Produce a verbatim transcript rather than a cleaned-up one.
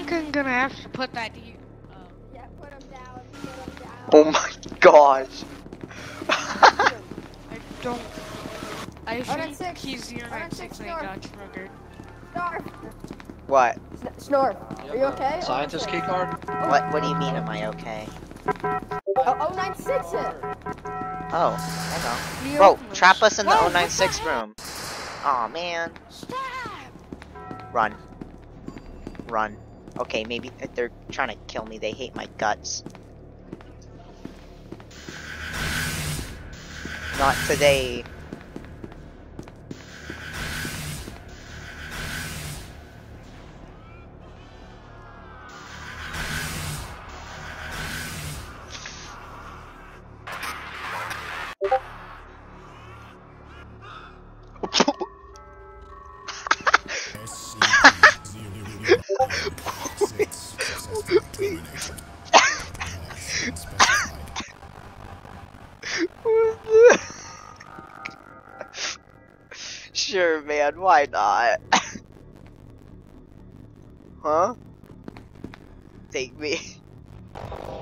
think I'm gonna have to put that to you. Uh, Yeah, put him down. Put him down. Oh my gosh. I don't. I Oh, that's think six. he's zero Oh, nine that's six six, and I Snarf. got triggered. Snarf. What? Snarf. Are you okay? Scientist key card? What what do you mean am I okay? Oh, oh nine six hit. Oh, I know. The Bro, openers. trap us in the Whoa, oh what nine six the heck? room. Aw, man. Stop! Run. Run. Okay, maybe they're trying to kill me. They hate my guts. Not today. Sure, man, why not? Huh? Take me.